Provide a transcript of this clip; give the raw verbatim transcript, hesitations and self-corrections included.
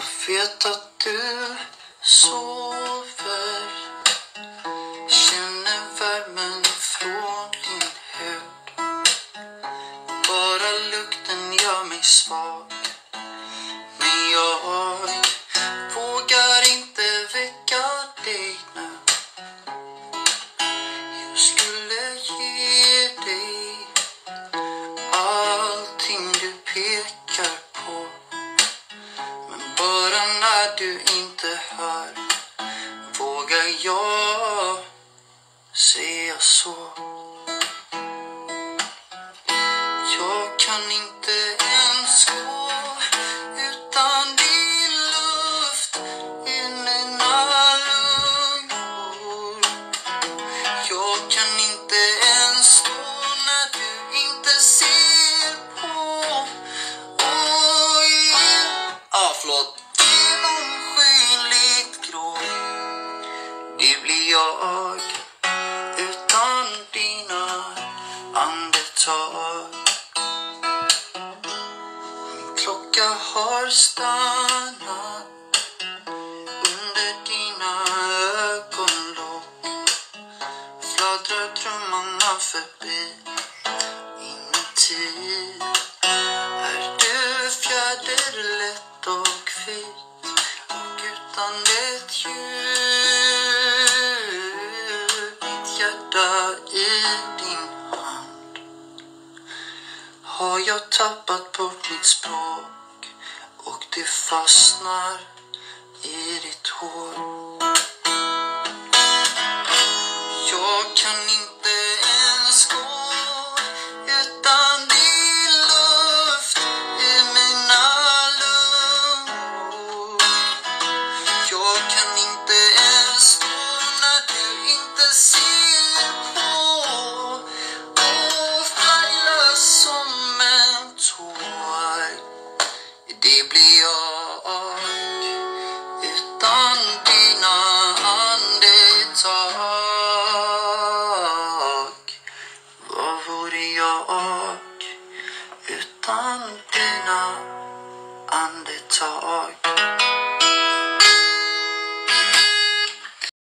Jag vet att du sover, känner värmen från din hud. Bara lukten gör mig svag, men jag vågar inte väcka dig nu. Jag skulle ge dig allting du pekar på, men bara när du inte hör vågar jag säga så. Jag kan inte ens gå utan din luft i mina lungor. Jag kan inte ens stå när du inte ser på. Oj, ah, förlåt. Genomskinligt grå, det blir jag utan dina andetag. Min klocka har stannat under dina ögonlock. Fladdrar drömmarna förbi inuti. Är du fjäderlätt och vit och utan ett ljud? Mitt hjärta i din hand. Har jag tappat bort mitt språk och det fastnar i ditt hår? Jag kan inte ens gå utan din luft i mina lungor. Jag kan inte ens stå när du inte ser på. Och falla som en tår, det blir jag utan dina andetag. Vad vore jag utan dina andetag?